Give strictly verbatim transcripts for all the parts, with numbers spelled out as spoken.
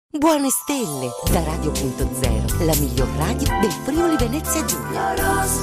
Buone stelle da Radio Punto Zero, la miglior radio del Friuli Venezia Giulia.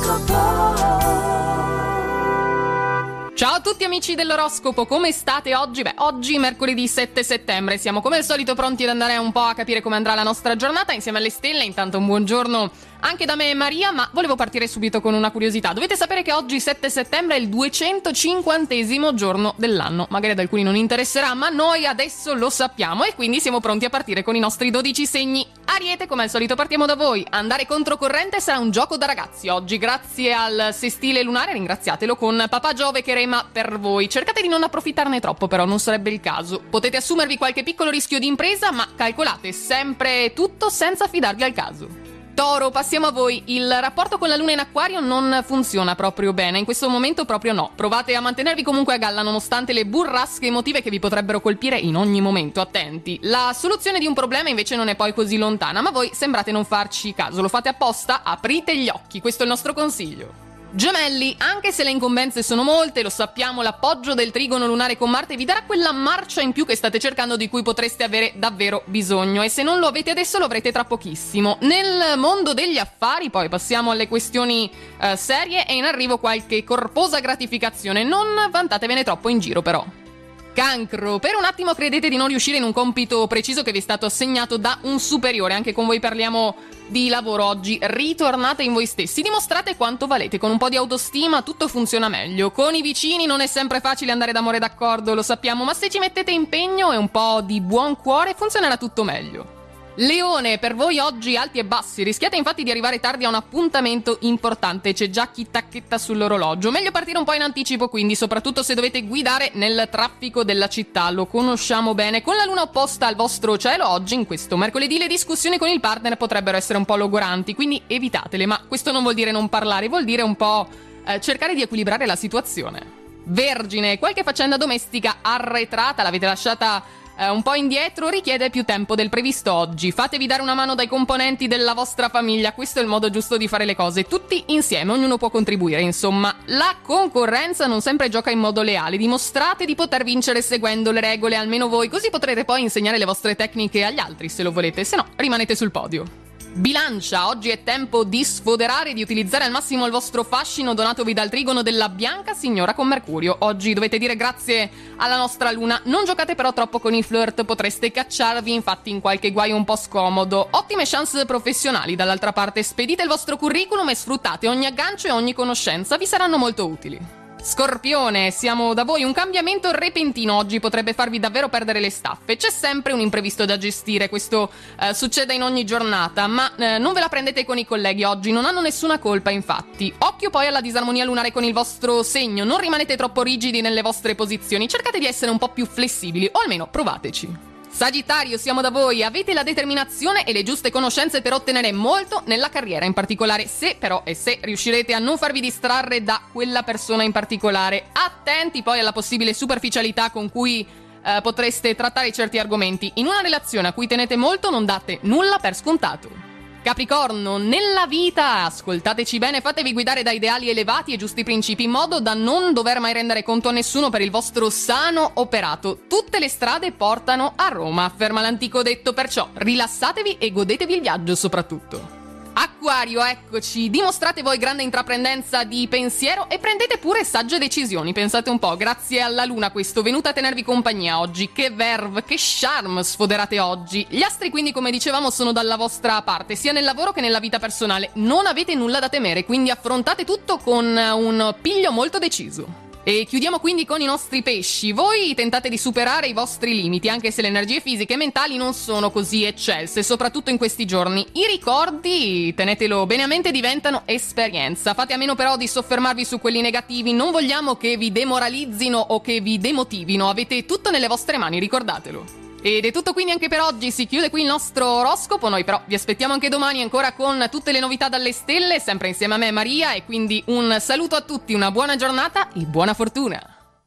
Ciao a tutti amici dell'oroscopo, come state oggi? Beh, oggi mercoledì sette settembre, siamo come al solito pronti ad andare un po' a capire come andrà la nostra giornata insieme alle stelle. Intanto un buongiorno anche da me e Maria, ma volevo partire subito con una curiosità. Dovete sapere che oggi sette settembre è il duecentocinquantesimo giorno dell'anno. Magari ad alcuni non interesserà, ma noi adesso lo sappiamo e quindi siamo pronti a partire con i nostri dodici segni. Ariete, come al solito partiamo da voi. Andare controcorrente sarà un gioco da ragazzi oggi, grazie al sestile lunare, ringraziatelo con Papà Giove che rema per voi. Cercate di non approfittarne troppo, però non sarebbe il caso. Potete assumervi qualche piccolo rischio di impresa, ma calcolate sempre tutto senza fidarvi al caso. Toro, passiamo a voi. Il rapporto con la luna in acquario non funziona proprio bene, in questo momento proprio no. Provate a mantenervi comunque a galla nonostante le burrasche emotive che vi potrebbero colpire in ogni momento, attenti. La soluzione di un problema invece non è poi così lontana, ma voi sembrate non farci caso. Lo fate apposta? Aprite gli occhi, questo è il nostro consiglio. Gemelli, anche se le incombenze sono molte, lo sappiamo, l'appoggio del trigono lunare con Marte vi darà quella marcia in più che state cercando, di cui potreste avere davvero bisogno, e se non lo avete adesso lo avrete tra pochissimo. Nel mondo degli affari poi passiamo alle questioni eh, serie, e in arrivo qualche corposa gratificazione, non vantatevene troppo in giro però. Cancro, per un attimo credete di non riuscire in un compito preciso che vi è stato assegnato da un superiore. Anche con voi parliamo di lavoro oggi. Ritornate in voi stessi, dimostrate quanto valete. Con un po' di autostima tutto funziona meglio. Con i vicini non è sempre facile andare d'amore d'accordo, lo sappiamo, ma se ci mettete impegno e un po' di buon cuore funzionerà tutto meglio. Leone, per voi oggi alti e bassi, rischiate infatti di arrivare tardi a un appuntamento importante, c'è già chi tacchetta sull'orologio, meglio partire un po' in anticipo quindi, soprattutto se dovete guidare nel traffico della città, lo conosciamo bene. Con la luna opposta al vostro cielo oggi, in questo mercoledì, le discussioni con il partner potrebbero essere un po' logoranti, quindi evitatele, ma questo non vuol dire non parlare, vuol dire un po' eh, cercare di equilibrare la situazione. Vergine, qualche faccenda domestica arretrata l'avete lasciata Uh, un po' indietro, richiede più tempo del previsto oggi. Fatevi dare una mano dai componenti della vostra famiglia, questo è il modo giusto di fare le cose, tutti insieme, ognuno può contribuire, insomma. La concorrenza non sempre gioca in modo leale, dimostrate di poter vincere seguendo le regole, almeno voi, così potrete poi insegnare le vostre tecniche agli altri se lo volete, se no rimanete sul podio. Bilancia, oggi è tempo di sfoderare e di utilizzare al massimo il vostro fascino donatovi dal trigono della bianca signora con Mercurio. Oggi dovete dire grazie alla nostra luna. Non giocate però troppo con i flirt, potreste cacciarvi infatti in qualche guaio un po' scomodo. Ottime chance professionali dall'altra parte, spedite il vostro curriculum e sfruttate ogni aggancio e ogni conoscenza, vi saranno molto utili. Scorpione, siamo da voi. Un cambiamento repentino oggi potrebbe farvi davvero perdere le staffe. C'è sempre un imprevisto da gestire, questo eh, succede in ogni giornata, ma eh, non ve la prendete con i colleghi oggi, non hanno nessuna colpa infatti. Occhio poi alla disarmonia lunare con il vostro segno, non rimanete troppo rigidi nelle vostre posizioni, cercate di essere un po' più flessibili, o almeno provateci. Sagittario, siamo da voi, avete la determinazione e le giuste conoscenze per ottenere molto nella carriera, in particolare se però e se riuscirete a non farvi distrarre da quella persona in particolare. Attenti poi alla possibile superficialità con cui eh, potreste trattare certi argomenti. In una relazione a cui tenete molto non date nulla per scontato. Capricorno, nella vita, ascoltateci bene, fatevi guidare da ideali elevati e giusti principi, in modo da non dover mai rendere conto a nessuno per il vostro sano operato. Tutte le strade portano a Roma, afferma l'antico detto, perciò rilassatevi e godetevi il viaggio soprattutto. Acquario, eccoci, dimostrate voi grande intraprendenza di pensiero e prendete pure sagge decisioni, pensate un po', grazie alla luna questo, venuta a tenervi compagnia oggi, che verve, che charme sfoderate oggi. Gli astri quindi, come dicevamo, sono dalla vostra parte, sia nel lavoro che nella vita personale, non avete nulla da temere, quindi affrontate tutto con un piglio molto deciso. E chiudiamo quindi con i nostri pesci. Voi tentate di superare i vostri limiti, anche se le energie fisiche e mentali non sono così eccelse, soprattutto in questi giorni. I ricordi, tenetelo bene a mente, diventano esperienza. Fate a meno però di soffermarvi su quelli negativi, non vogliamo che vi demoralizzino o che vi demotivino. Avete tutto nelle vostre mani, ricordatelo. Ed è tutto quindi anche per oggi, si chiude qui il nostro oroscopo, noi però vi aspettiamo anche domani ancora con tutte le novità dalle stelle, sempre insieme a me Maria, e quindi un saluto a tutti, una buona giornata e buona fortuna.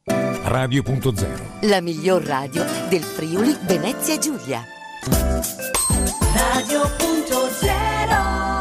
Radio Punto Zero, la miglior radio del Friuli Venezia Giulia. Radio Punto Zero.